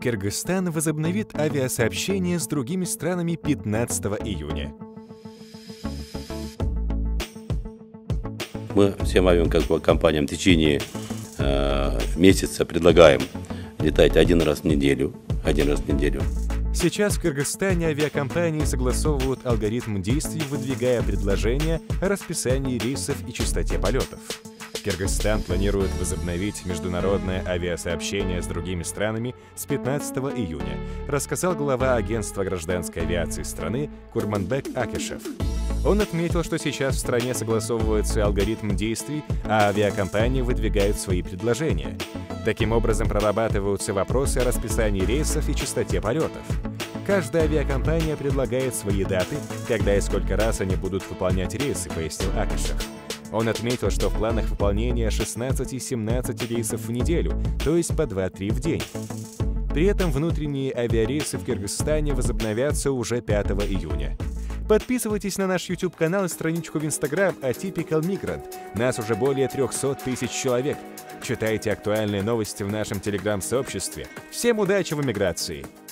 Кыргызстан возобновит авиасообщение с другими странами 15 июня. Мы всем авиакомпаниям в течение месяца предлагаем летать один раз в неделю. Сейчас в Кыргызстане авиакомпании согласовывают алгоритм действий, выдвигая предложения о расписании рейсов и частоте полетов. Кыргызстан планирует возобновить международное авиасообщение с другими странами с 15 июня, рассказал глава агентства гражданской авиации страны Курманбек Акишев. Он отметил, что сейчас в стране согласовывается алгоритм действий, а авиакомпании выдвигают свои предложения. Таким образом, прорабатываются вопросы о расписании рейсов и частоте полетов. Каждая авиакомпания предлагает свои даты, когда и сколько раз они будут выполнять рейсы, пояснил Акишев. Он отметил, что в планах выполнения 16-17 рейсов в неделю, то есть по 2-3 в день. При этом внутренние авиарейсы в Кыргызстане возобновятся уже 5 июня. Подписывайтесь на наш YouTube-канал и страничку в Instagram Atypical Migrant. Нас уже более 300 тысяч человек. Читайте актуальные новости в нашем Telegram-сообществе. Всем удачи в эмиграции!